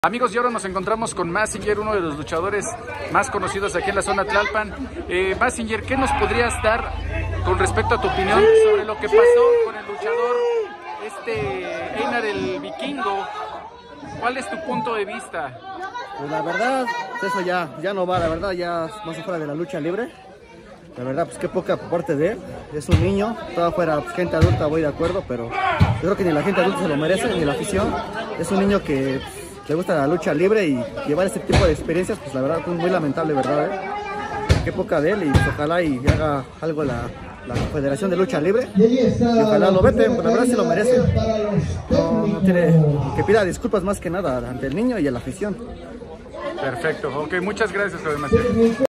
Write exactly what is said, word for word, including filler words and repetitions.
Amigos, y ahora nos encontramos con Mazinger, uno de los luchadores más conocidos aquí en la zona Tlalpan. Eh, Mazinger, ¿qué nos podrías dar con respecto a tu opinión sobre lo que pasó con el luchador este Einar el Vikingo? ¿Cuál es tu punto de vista? Pues la verdad, eso ya, ya no va, la verdad ya no se fuera de la lucha libre. La verdad, pues qué poca por parte de él. Es un niño, toda fuera pues, gente adulta, voy de acuerdo, pero yo creo que ni la gente adulta se lo merece, ni la afición. Es un niño que pues, le gusta la lucha libre y llevar este tipo de experiencias, pues la verdad es muy lamentable, ¿verdad? ¿Eh? Qué poca de él y pues, ojalá y haga algo la, la Federación de Lucha Libre y ojalá lo vete, pues la verdad se lo merece. No, no tiene que pida disculpas más que nada ante el niño y a la afición. Perfecto, ok, muchas gracias, joven Mazinger.